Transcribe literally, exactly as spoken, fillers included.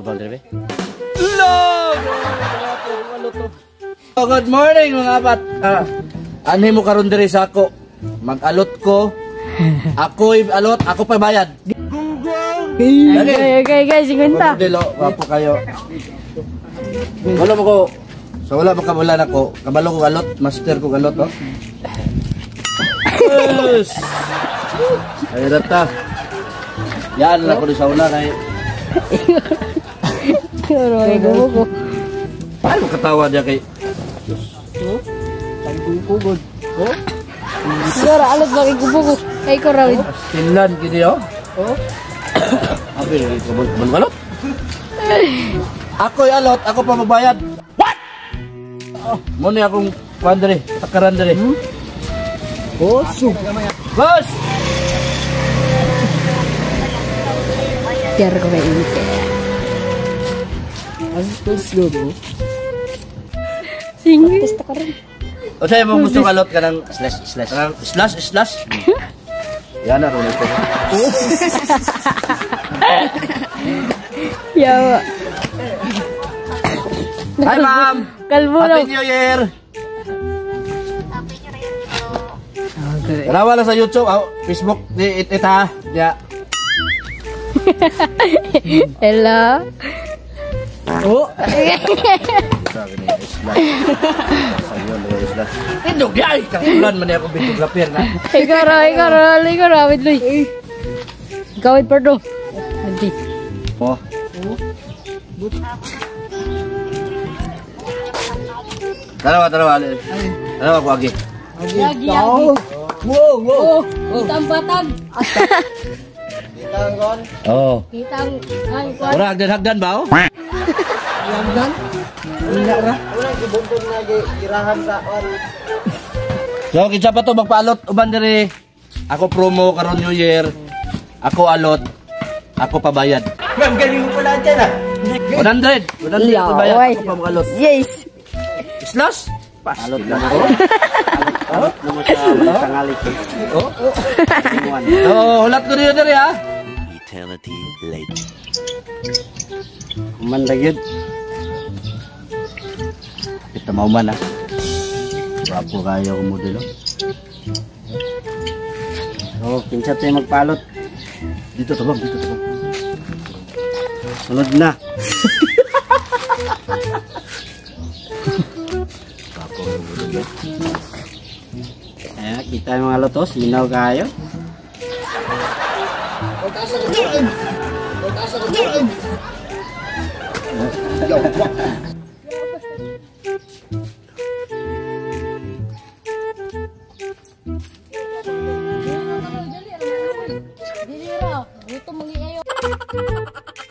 bang dire? Log! Oh, good morning mga apat. Ah, anhi mo karon dire sa ako. Mag-alot ko. Ako'y alot, ako pa bayad. Okay, okay, okay, cinquenta. Modelo, wapo kayo. Wala mo ko. So wala mo kamulan ako. Kabalo ko alot, master ko alot, oh. Yes! Ay, data. Yan lang ko di sa una kay. Pero ay gugo. Paano katawa dia kay? Oh? Tagugugod. Oh? Sigara alot bang gugo. Ay ko rawid. Finland gini, oh. Oh? Abi ko bon alot. Ako'y alot, ako pa mabayad. What? Oh, mo ni akong pandre, takaran dire. Hmm? Oh, sug. Boss! Biar ko may init. Ang tuslo mo. Singgi. Testa ka rin. O sa'yo mo gusto kalot ka ng slash, slash. Kanang slash, slash. Yan na, rin ito. Yawa. Hi, ma'am! Kalbo Happy lang. New Year! Okay. Karawa lang sa YouTube, oh, Facebook, di it, it ha. Ya. Hello. Oh? Sabi niya, slash. Sa'yo, laway slash. Indog ya! Kakulan man niya ako videographer na. Ikaw raw, ikaw raw, ikaw raw, wait, Luy. Ikaw, wait, pardo. Nanti. Oh. Dalawa, dalawa. Dalawa ko agi. Lagi, Ikaw. Wow, wow. Oh, kitang batag. Oh. Kitang, ay, kwan. Ora, hagdan-hagdan ba, oh? Yagdan. Wala ra. So, kinsa pa to magpaalot uban diri. Ako promo karon New Year. Ako alot. Ako pabayad. Ma'am, galing mo pala dyan ah. one hundred. one hundred Yeah, pabayad. oy. Ako pa mag-alot. Yes. Slash? Alot lang ako. Alot naman sa tangali ko. Oh. So, hulat ko niyo diri ha. Eternity later. Kumanda gyud. Kita mau man ha. Wapo kayo ko modelo. Oh, pinsa tayo magpalot. Dito to bang, dito to bang. Sunod na. Wapo kayo modelo. Ayan, kita yung mga lotos. Linaw kayo. Dili raw, gusto mangi ayo.